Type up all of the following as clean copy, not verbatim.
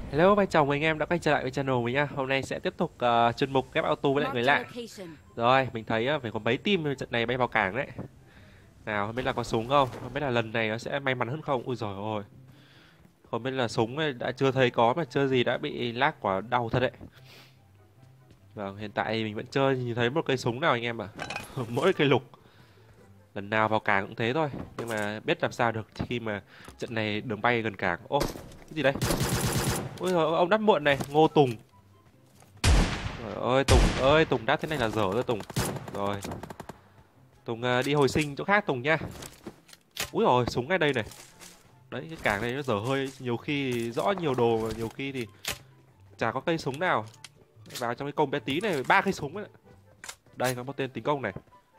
Hello, vai chào mừng anh em đã quay trở lại với channel mình nha. Hôm nay sẽ tiếp tục chuyên mục ghép auto với lại người lạ. Rồi, mình thấy phải có mấy team trận này bay vào cảng đấy. Nào, không biết là có súng không? Không biết là lần này nó sẽ may mắn hơn không? Ui giời ơi. Không biết là súng ấy đã chưa thấy có mà chưa gì đã bị lag quả đau thật đấy. Vâng, hiện tại mình vẫn chưa nhìn thấy một cây súng nào anh em ạ. Mỗi cây lục. Lần nào vào cảng cũng thế thôi. Nhưng mà biết làm sao được khi mà trận này đường bay gần cảng. Ô, cái gì đây? Ui giời ơi, ông đắp muộn này, Ngô Tùng. Trời ơi Tùng ơi, Tùng đáp thế này là dở rồi Tùng. Rồi, Tùng đi hồi sinh chỗ khác Tùng nha. Úi rồi, súng ngay đây này. Đấy, cái cảng này nó dở hơi, nhiều khi thì rõ nhiều đồ mà nhiều khi thì chả có cây súng nào. Vào trong cái công bé tí này ba cây súng ấy. Đây có một tên tính công này.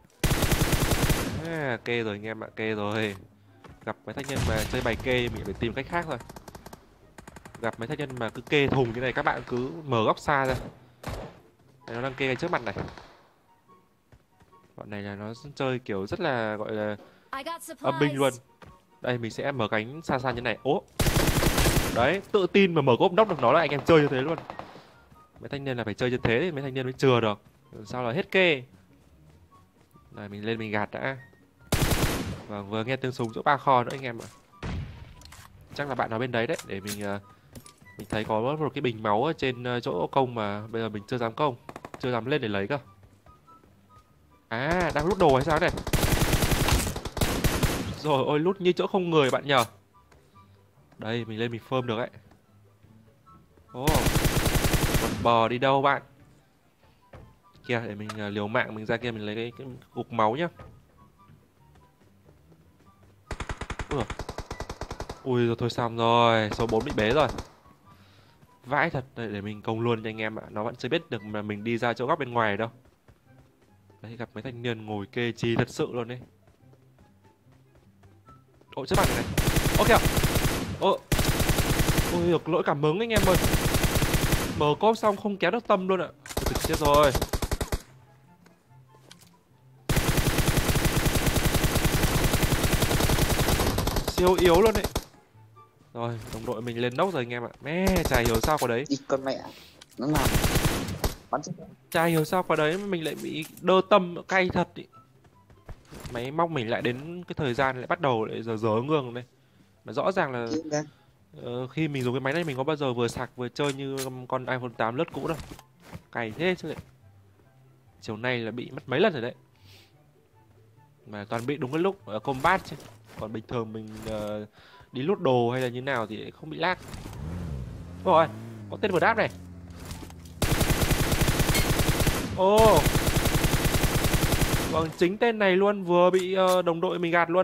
Kê rồi anh em ạ, kê rồi. Gặp mấy thanh nhân mà chơi bài kê mình phải tìm cách khác thôi. Gặp mấy thanh nhân mà cứ kê thùng như này các bạn cứ mở góc xa ra. Đây, nó đang kê ngay trước mặt này. Bọn này là nó chơi kiểu rất là gọi là âm binh luôn. Đây mình sẽ mở cánh xa xa như này. Ố. Đấy, tự tin mà mở cốp nóc được nó là anh em chơi như thế luôn. Mấy thanh niên là phải chơi như thế thì mấy thanh niên mới chừa được. Sao là hết kê. Này mình lên mình gạt đã. Vâng, vừa nghe tiếng súng chỗ ba kho nữa anh em ạ. Chắc là bạn nó bên đấy đấy để mình thấy có một cái bình máu ở trên chỗ công mà bây giờ mình chưa dám công, chưa dám lên để lấy cơ. À, đang lút đồ hay sao này? Rồi ôi, lút như chỗ không người bạn nhờ. Đây, mình lên mình phơm được ấy. Ồ, còn bò đi đâu bạn? Kia, để mình liều mạng mình ra kia mình lấy cái cục máu nhá. Ui, ui rồi thôi xong rồi, số 4 bị bế rồi. Vãi thật, để mình công luôn cho anh em ạ. Nó vẫn chưa biết được mà mình đi ra chỗ góc bên ngoài đâu. Đấy, gặp mấy thanh niên ngồi kê chi thật sự luôn đấy. Ôi, trước mặt này này. Ô kìa. Ô. Ôi, được lỗi cảm hứng anh em ơi. Mở cốp xong không kéo được tâm luôn ạ. Ôi, chết rồi. Siêu yếu luôn đấy. Rồi, đồng đội mình lên nóc rồi anh em ạ. Mẹ, chả hiểu sao qua đấy. Đi con mẹ. Nó làm bắn chết. Chả hiểu sao qua đấy mà mình lại bị đơ tâm cay thật ý. Máy móc mình lại đến cái thời gian lại bắt đầu lại giờ ngương đây. Mà rõ ràng là khi mình dùng cái máy này mình có bao giờ vừa sạc vừa chơi như con iPhone 8 lướt cũ đâu. Cày thế chứ lại. Chiều nay là bị mất mấy lần rồi đấy. Mà toàn bị đúng cái lúc ở combat chứ. Còn bình thường mình đi lút đồ hay là như nào thì không bị lag. Rồi, có tên vừa đáp này. Ồ. Vâng, chính tên này luôn vừa bị đồng đội mình gạt luôn.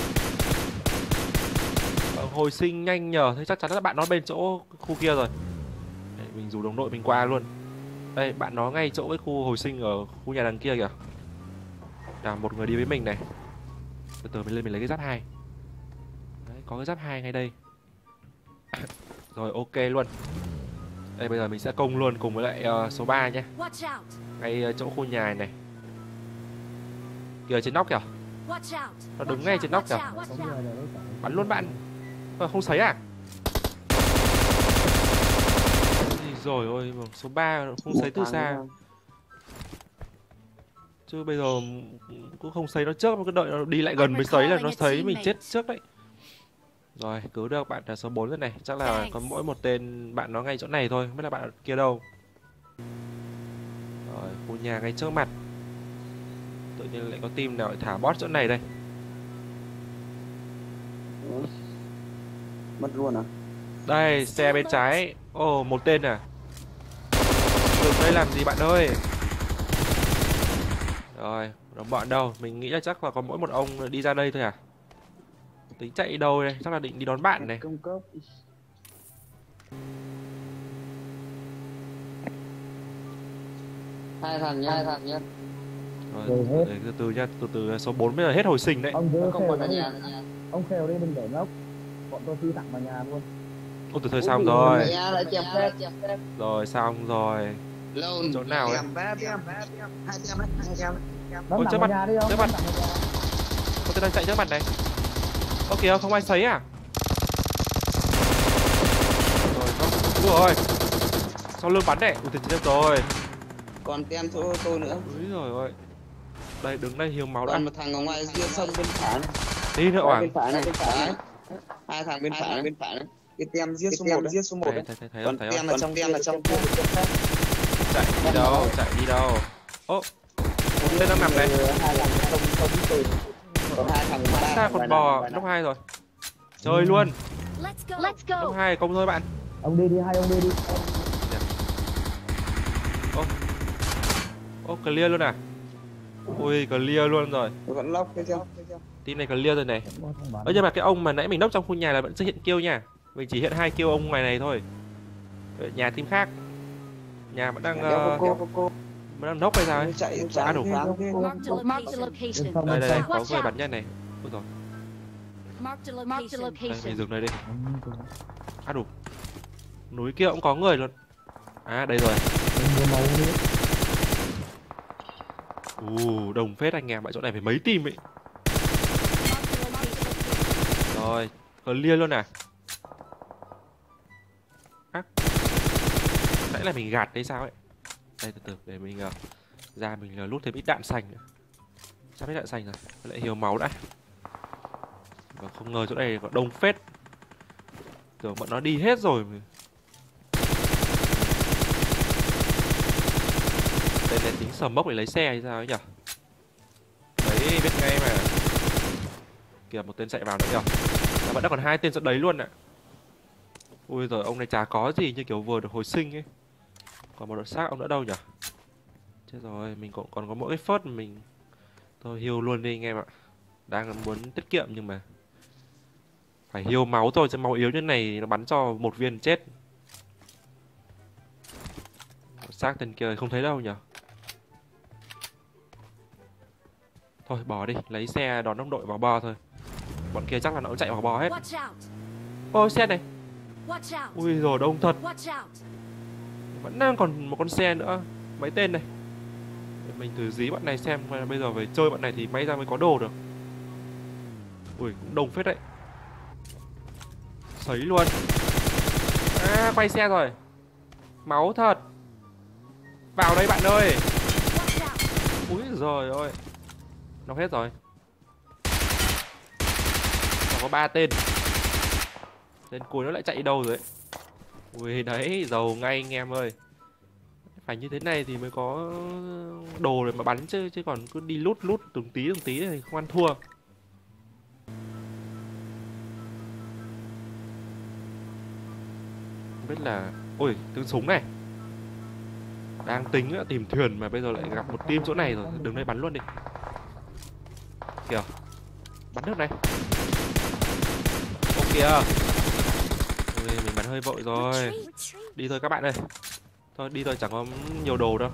Hồi sinh nhanh nhờ, thế chắc chắn là bạn nó bên chỗ khu kia rồi. Để mình rủ đồng đội mình qua luôn. Đây, bạn nó ngay chỗ cái khu hồi sinh ở khu nhà đằng kia kìa. Nào, một người đi với mình này. Từ từ mình lên mình lấy cái giáp 2. Đấy, có cái giáp 2 ngay đây. Rồi, ok luôn. Đây, bây giờ mình sẽ công luôn cùng với lại số 3 nhé. Ngay chỗ khu nhà này. Kìa trên nóc kìa. Nó đứng ngay trên nóc kìa. Bắn luôn bạn. Không thấy à? Rồi ôi, số 3 không thấy từ xa. Chứ bây giờ cũng không thấy nó trước mà cứ đợi nó đi lại gần mới thấy là nó thấy mình chết trước đấy. Rồi, cứu được bạn là số 4 rồi này. Chắc là có mỗi một tên bạn nó ngay chỗ này thôi, không biết là bạn kia đâu. Rồi, khu nhà ngay trước mặt. Tự nhiên lại có team nào lại thả bot chỗ này đây. Mất luôn à? Đây, xe bên trái. Ồ, một tên à. Đừng đây làm gì bạn ơi. Rồi, đồng bọn đâu? Mình nghĩ là chắc là có mỗi một ông đi ra đây thôi à. Tính chạy đâu đây? Chắc là định đi đón bạn này. Công cấp. Hai thằng nha. Rồi, để từ từ nha, từ từ số 4 bây giờ hết hồi sinh đấy. Ông giữ Không khèo còn ở đi, nhà. ông khèo đi đừng để nóc. Bọn tôi phi thẳng vào nhà luôn. Ôi từ thời xong rồi. Rồi xong rồi. Chỗ nào đấy? Đâm thẳng vào nhà đi ông. Trước mặt. Có tên đang chạy trước mặt này. Ô kìa, không ai thấy à? Rồi, nó. rồi. Sau lưng bắn này. Ui tiền chết rồi. Còn tem chỗ tôi nữa. Úi rồi ôi. Đây đứng đây hiếu máu đã. Còn một thằng ở ngoài kia sông bên phải này. Đi nữa Hoàng. Bên phải này, bên phải. Hai thằng bên phải này. Cái tem giết số 1 đấy. Thấy Còn không? tem ở trong kia. Chạy đi đâu? Ô. Tên đang nằm này. Hai thằng không biết tên. Còn hai thằng Xa con bò, nóc 2 rồi. Chơi luôn. Let's go. Nóc 2 công thôi bạn. Ông đi, hai ông đi. Ô, clear luôn à? Ui, clear luôn rồi. vẫn lóc cái chưa? Team này clear rồi này. Nhưng mà cái ông mà nãy mình nốc trong khu nhà là vẫn chưa hiện kill nha. Mình chỉ hiện 2 kill ông ngoài này thôi. Ở nhà team khác. Nhà vẫn đang nốc hay sao ấy? Chạy đủ. Mark the location. Đây, có Watch người out. bắn nhân này. Ui rồi. Mark the Đây, location. mình dừng đây đi. Đủ. Núi kia cũng có người luôn. À, đây rồi. Đồng phết anh em, bạn chỗ này phải mấy team ấy. Rồi, clear luôn à? Nãy là mình gạt đấy sao ấy? Đây từ từ để mình ra mình lút thêm ít đạn xanh nữa. Sắp hết đạn xanh rồi, lại hiếu máu đã. Và không ngờ chỗ này có đông phết. Tưởng bọn nó đi hết rồi. Đây là tính sầm mốc để lấy xe hay sao ấy nhỉ? Đấy biết ngay mà. Kìa một tên chạy vào nữa nhỉ? Và vẫn đã còn 2 tên chỗ đấy luôn ạ. Ui giời, ông này chả có gì như kiểu vừa được hồi sinh ấy. Còn một đợt xác ông đã đâu nhỉ? Chết rồi, mình còn có mỗi cái phớt mình thôi heal luôn đi anh em ạ. Đang muốn tiết kiệm nhưng mà phải heal máu thôi, chứ máu yếu như này nó bắn cho một viên chết. Xác tên kia không thấy đâu nhỉ? Thôi bỏ đi, lấy xe đón đồng đội vào bo thôi. Bọn kia chắc là nó cũng chạy vào bo hết. Ôi xe này. Ui rồi đông thật. Vẫn đang còn một con xe nữa. Mấy tên này. Để mình thử dí bọn này xem. Bây giờ phải chơi bọn này thì may ra mới có đồ được. Ui cũng đông phết đấy. Sấy luôn. À quay xe rồi. Máu thật. Vào đây bạn ơi. Úi giời ơi. Nó hết rồi. Nó có 3 tên. Tên cuối nó lại chạy đi đâu rồi ấy. Ui đấy, giàu ngay anh em ơi. Phải như thế này thì mới có đồ để mà bắn chứ còn cứ đi lút từng tí thì không ăn thua. Không biết là... Ôi, tiếng súng này. Đang tính tìm thuyền mà bây giờ lại gặp một team chỗ này rồi. Đứng đây bắn luôn đi. Kìa. Bắn nước này. Ô kìa. Ôi, mình bắn hơi vội rồi. Đi thôi các bạn ơi. Thôi đi thôi, chẳng có nhiều đồ đâu.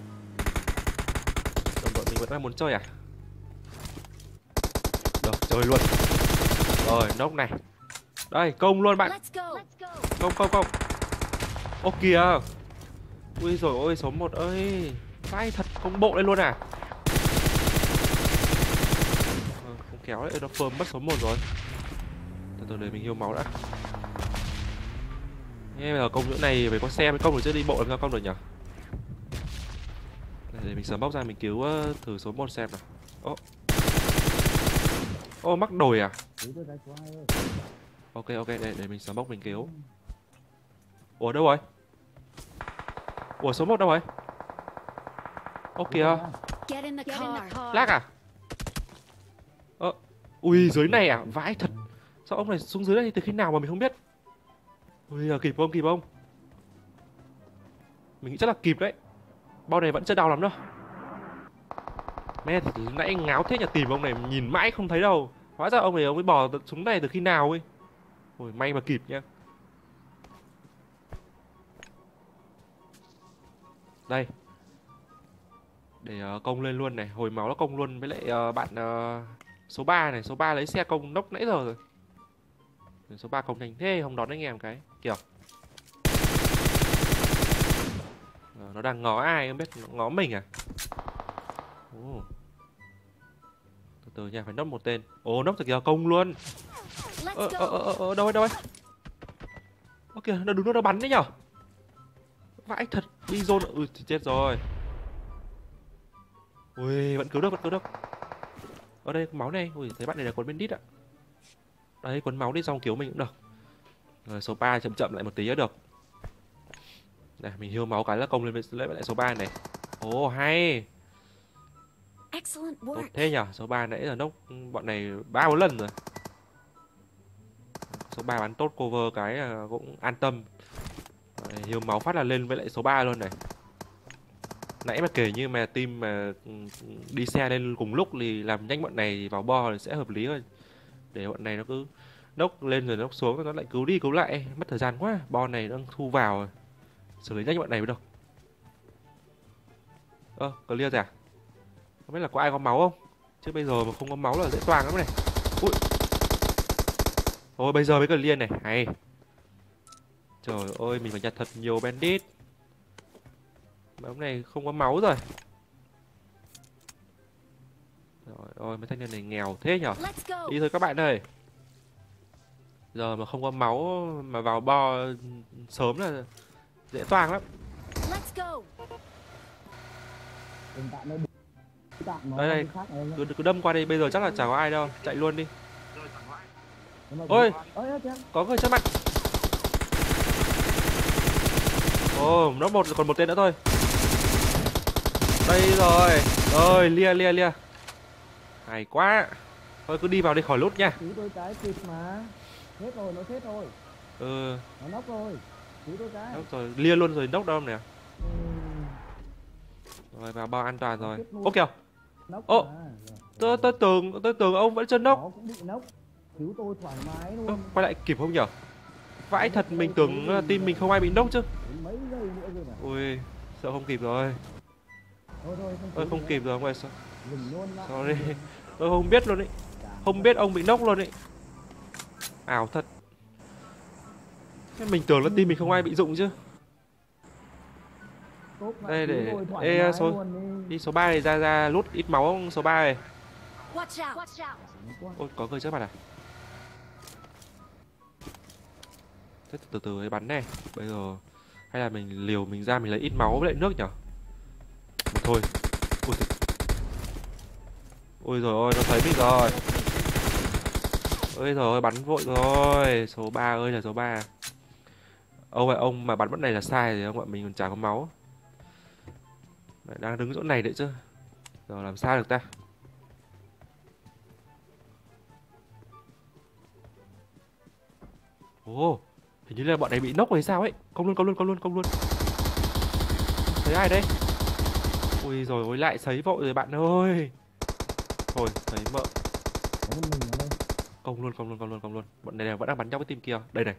Đồng đội mình vẫn đang muốn chơi à? Được, chơi luôn. Rồi, nốc này. Đây, công luôn bạn. Công. Ô kìa. Ui rồi ôi, số 1 ơi. Vai thật, công bộ lên luôn à? Không kéo đấy, nó phơm mất số 1 rồi. Từ từ để mình heal máu đã. Nghe bây giờ công chỗ này phải có xe mới công được chứ đi bộ làm sao công được nhỉ? Để mình sớm bóc ra mình cứu thử số 1 xem nào. Ô mắc đồi à? Ok để mình sớm bóc mình cứu. Ủa đâu rồi? Ủa số 1 đâu rồi? Ô kìa. Lag à? Ui dưới này à? Vãi thật. Sao ông này xuống dưới đây từ khi nào mà mình không biết? Ui kịp không? Mình nghĩ chắc là kịp đấy. Bao này vẫn chưa đau lắm đâu. Mẹ thì nãy ngáo thế nhà tìm ông này nhìn mãi không thấy đâu. Hóa ra ông này ông ấy bò xuống này từ khi nào ấy. Ôi may mà kịp nhá. Đây. Để công lên luôn này, hồi máu nó công luôn với lại bạn số 3 này, số 3 lấy xe công nốc nãy giờ rồi. Số 3 công nhanh thế không đón anh em cái. Kìa. Nó đang ngó ai không biết, nó ngó mình à? Từ từ nha, phải nốc một tên. Nốc từ kìa, công luôn. Đâu ấy? Kìa, nó đúng nó bắn đấy nhở? Vãi thật, Bizon, ui thì chết rồi. Ui, vẫn cứu được, vẫn cứu được. Ở đây có máu này, ui thấy bạn này là quấn bandit ạ. Đấy, quấn máu đi xong cứu mình cũng được. Rồi số 3 chậm chậm lại một tí nữa được. Này, mình heal máu cái là công lên lại số 3 này. Ồ hay. Excellent Tốt work. thế nhở, số 3 nãy giờ nốc bọn này 3-4 lần rồi. Số 3 bắn tốt cover cái cũng an tâm. Heal máu phát là lên với lại số 3 luôn này. Nãy mà kể như mà team mà đi xe lên cùng lúc thì làm nhanh bọn này vào bo thì sẽ hợp lý hơn. Để bọn này nó cứ nốc lên rồi nốc xuống, nó lại cứu đi cứu lại, mất thời gian quá. Bo này đang thu vào rồi. Xử lý nhanh bọn này mới được. Clear rồi à? Không biết là có ai có máu không? Chứ bây giờ mà không có máu là dễ toang lắm này. Ui. Thôi bây giờ mới clear này, hay. Trời ơi, mình phải nhặt thật nhiều bandit. Máu này không có máu rồi. Rồi ôi, mấy thanh niên này nghèo thế nhở. Đi thôi các bạn ơi. Giờ mà không có máu mà vào bo sớm là dễ toang lắm. Đây, cứ đâm qua đây, bây giờ chắc là chả có ai đâu, chạy luôn đi. Ôi, có người trước mặt. Ồ, nó còn một tên nữa thôi. Đây rồi. Rồi, lia. Hay quá. Thôi cứ đi vào đi khỏi lút nha. Cứu tôi cái kịp mà. Hết rồi, nó chết rồi. Nó nóc rồi. Cứu tôi cái. Nóc rồi, lia luôn rồi, nóc đâu nè. Rồi vào bao an toàn rồi. Ô kìa. Ô. Tôi tưởng ông vẫn chân nóc. Nó cũng bị nóc. Cứu tôi thoải mái luôn. Quay lại kịp không nhở? Vãi thật, mình tưởng team mình không ai bị nốc chứ. Mấy giây nữa rồi mà. Ui, sợ không kịp rồi. Thôi không kịp rồi, ngoài sao? Sorry. Tôi không biết luôn đấy. Không biết ông bị nốc luôn đấy. Ảo thật. Mình tưởng là team mình không ai bị dụng chứ. Đây để đi số 3 này ra lút ít máu số 3 này. Ôi có người trước mặt à? Thế từ từ bắn này. Bây giờ hay là mình liều mình ra mình lấy ít máu với lại nước nhở? Mà thôi. Ôi rồi ôi, nó thấy mình rồi. Ôi rồi bắn vội rồi. Số 3 ơi là số 3. Ông mà bắn bọn này là sai rồi ông ạ, mình còn chả có máu. Đang đứng chỗ này đấy chứ. Giờ làm sao được ta? Ồ, hình như là bọn này bị nốc hay sao ấy. Công luôn. Thấy ai đây? Ui rồi ôi, lại sấy vội rồi bạn ơi. Thôi, thấy mợ. Công luôn. Bọn này vẫn đang bắn nhau với team kia. Đây này.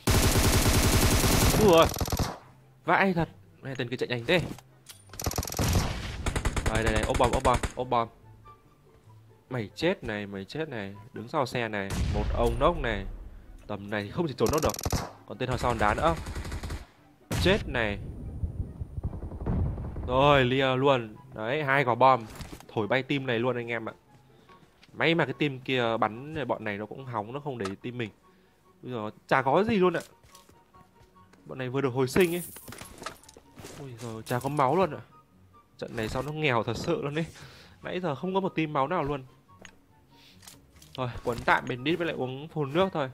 Ui rồi. Vãi thật. Mẹ tên kia chạy nhanh thế. Đây, ốp bom. Mày chết này. Đứng sau xe này. Một ông nốc này. Tầm này thì không thể trốn đâu được. Còn tên họ sau đá nữa. Chết này. Rồi, lia luôn. Đấy, 2 quả bom. Thổi bay team này luôn anh em ạ. May mà cái team kia bắn bọn này nó cũng hóng, nó không để team mình. Bây giờ chả có gì luôn ạ. Bọn này vừa được hồi sinh ấy. Ui giời, chả có máu luôn ạ. Trận này sao nó nghèo thật sự luôn ấy. Nãy giờ không có một team máu nào luôn. Thôi, quấn tạm bên đít với lại uống phun nước thôi.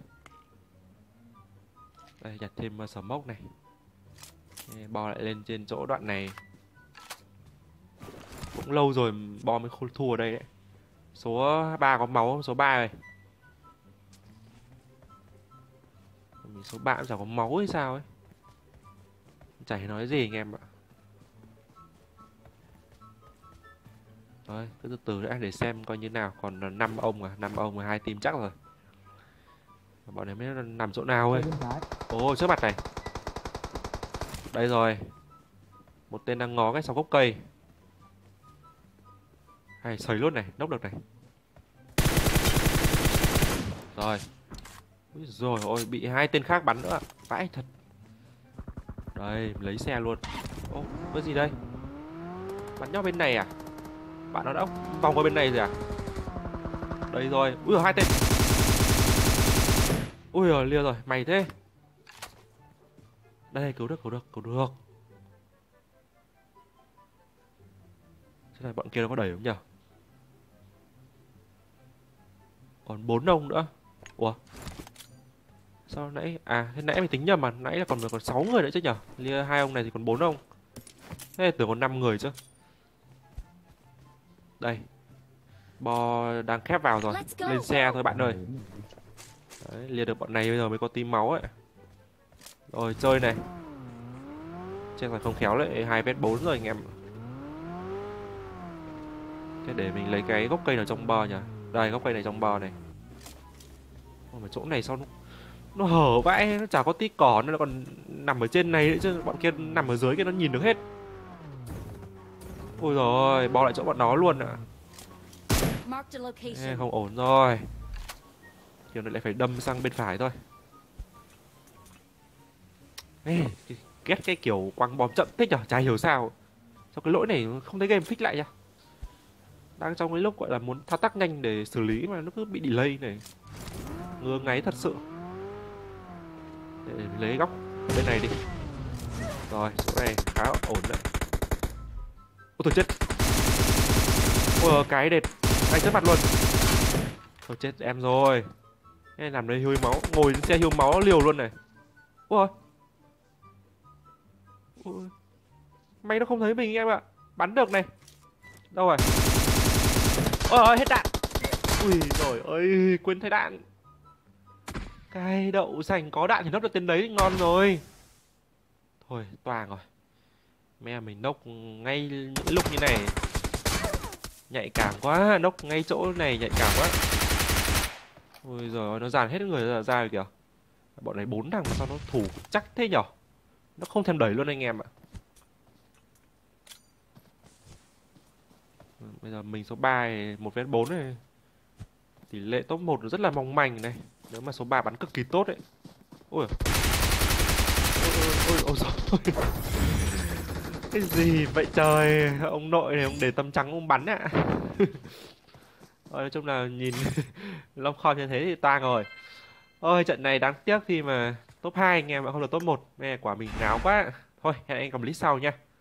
Đây, nhặt thêm smoke này. Bo lại lên trên chỗ đoạn này. Cũng lâu rồi bo mới thua ở đây đấy. Số 3 có máu không? Số 3 này. Mình số 3 cũng chẳng có máu hay sao ấy. Chả nói gì anh em ạ. Rồi, cứ từ từ đã để xem coi như nào. Còn 5 ông à, 5 ông và 2 team chắc rồi. Bọn này mới nằm chỗ nào ấy. Ồ, trước mặt này. Đây rồi. Một tên đang ngó cái sau gốc cây. Hay sấy luôn này, nốc được này. Rồi. Úi rồi ôi, bị 2 tên khác bắn nữa. Vãi thật. Đây, lấy xe luôn. Ô, cái gì đây? Bắn nhau bên này à? Bạn nó đã vòng qua bên này rồi à? Đây rồi. Ui giời, 2 tên. Ui giời, lia rồi, mày thế. Đây, cứu được. Thế này bọn kia nó có đẩy không nhỉ? Còn 4 ông nữa. Ủa? Sao nãy thế nãy mình tính nhầm mà, nãy là còn 6 người nữa chứ nhỉ? Hai ông này thì còn 4 ông. Thế tưởng còn 5 người chứ. Đây. Bo đang khép vào rồi. Lên xe thôi bạn ơi. Đấy, liệt được bọn này bây giờ mới có tí máu ấy. Rồi chơi này. Chắc là không khéo lại 2m4 rồi anh em. Thế để mình lấy cái gốc cây nào trong bờ nhỉ? Đây, gốc cây này trong bờ này. Ôi mà chỗ này sao nó hở vãi, nó chả có tí cỏ, nó còn nằm ở trên này nữa chứ, bọn kia nằm ở dưới kia nó nhìn được hết. Ôi rồi bỏ lại chỗ bọn nó luôn ạ. Không ổn rồi. Kiểu này lại phải đâm sang bên phải thôi. Ê, ghét cái kiểu quăng bom chậm thích nhở, chả hiểu sao. Sao cái lỗi này không thấy game fix lại nhá. Đang trong cái lúc gọi là muốn thao tác nhanh để xử lý mà nó cứ bị delay này. Ngứa ngáy thật sự. Để lấy góc bên này đi. Rồi, chỗ này khá ổn đấy. Ôi tôi chết. Ôi cái đệt. Anh chết mặt luôn. Thôi chết em rồi. Cái này làm đây hôi máu. Ngồi trên xe hiu máu liều luôn này. Ôi. Ôi. May nó không thấy mình em ạ. Bắn được này. Đâu rồi? Ôi hết đạn. Ui rồi ơi, quên thay đạn. Cái đậu xanh có đạn thì nốc được tên đấy thì ngon rồi. Thôi toang rồi. Mẹ mình nốc ngay những lúc như này. Nhạy cảm quá, nốc ngay chỗ này nhạy cảm quá. Ôi giời, nó dàn hết người ra rồi kìa. Bọn này 4 thằng mà sao nó thủ chắc thế nhở? Nó không thèm đẩy luôn anh em ạ. Bây giờ mình số 3 này, 1v4 này. Tỷ lệ top 1 rất là mong manh này. Nếu mà số 3 bắn cực kỳ tốt đấy. Ôi. Ôi giời. Cái gì vậy trời. Ông nội này ông để tấm trắng ông bắn ạ. Nói chung là nhìn Long Kho như thế thì toang rồi. Ôi trận này đáng tiếc khi mà top 2 anh em mà không được top 1. Mẹ quả mình ngáo quá. Thôi hẹn anh cầm clip sau nha.